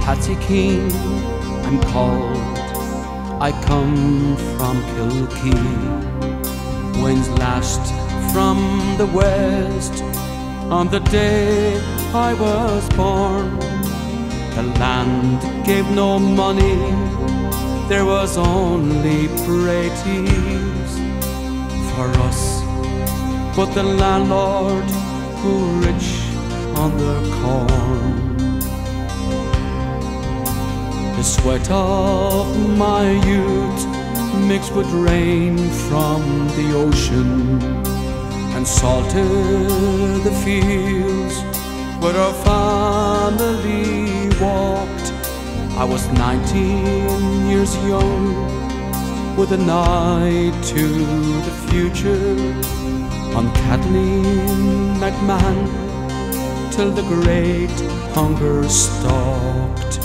Patsy Keane, I'm called. I come from Kilkee. Winds lashed from the west on the day I was born. The land gave no money, there was only praties for us. But the landlord grew rich on the corn. The sweat of my youth mixed with rain from the ocean and salted the fields where our family walked. I was 19 years young with an eye to the future, on Kathleen McMahon till the great hunger stalked.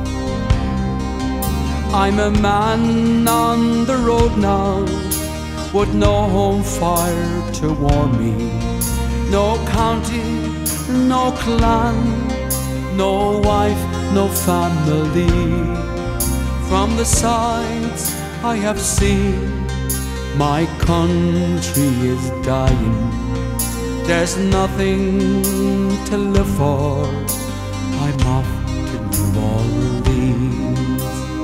I'm a man on the road now, with no home fire to warm me, no county, no clan, no wife, no family. From the sights I have seen, my country is dying. There's nothing to live for. I'm off to New Orleans.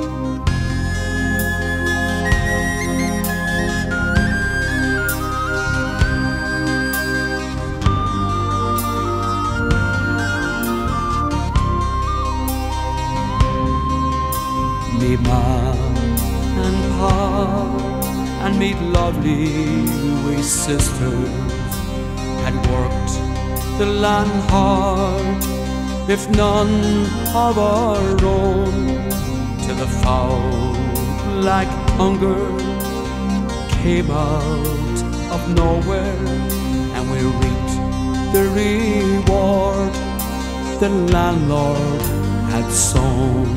Me ma and pa and me lovely wee sisters had worked the land hard, if none of our own, till the foul like hunger came out of nowhere, and we reaped the reward the landlord had sown.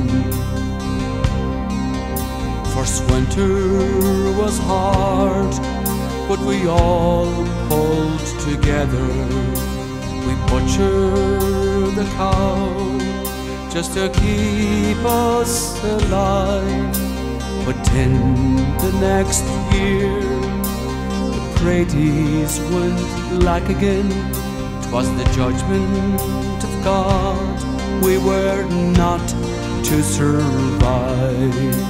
First winter was hard, but we all pulled together. We butchered the cow just to keep us alive. But then the next year, the praties went black again. 'Twas the judgment of God, we were not to survive.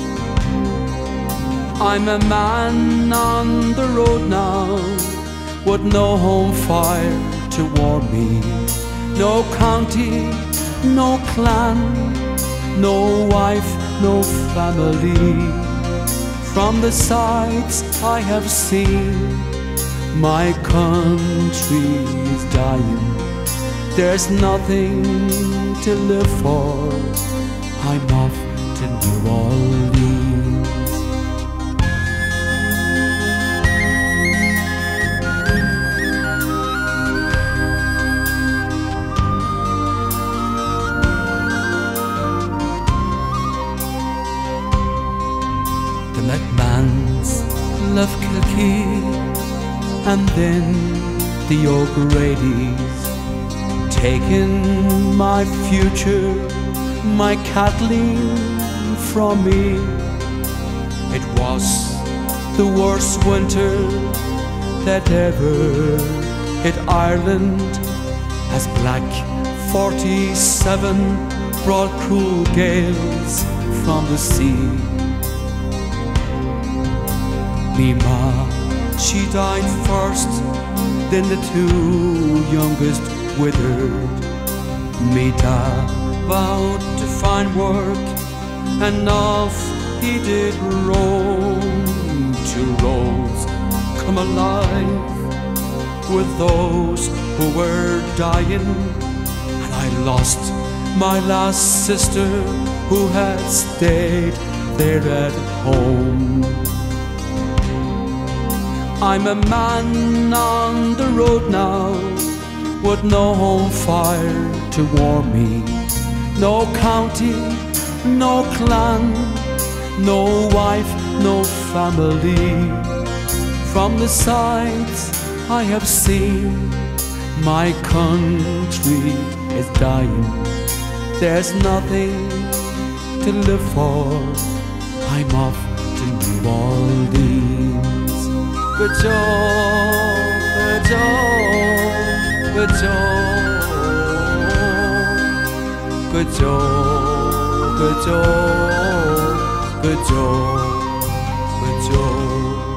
I'm a man on the road now, with no home fire to warm me, no county, no clan, no wife, no family. From the sights I have seen, my country is dying. There's nothing to live for. I'm off to New Orleans. The McMahons left Kilkee, and then the O'Grady's, taking my future, my Kathleen from me. It was the worst winter that ever hit Ireland, as Black 47 brought cruel gales from the sea. Me ma, she died first, then the two youngest withered. Me da vowed to find work, and off he did roam. Two roads come alive with those who were dying, and I lost my last sister who had stayed there at home. I'm a man on the road now, with no home fire to warm me, no county, no clan, no wife, no family. From the sights I have seen, my country is dying. There's nothing to live for. I'm off to New Orleans. Good Joe, good Joe, good Joe, good Joe, good Joe, good Joe, good Joe.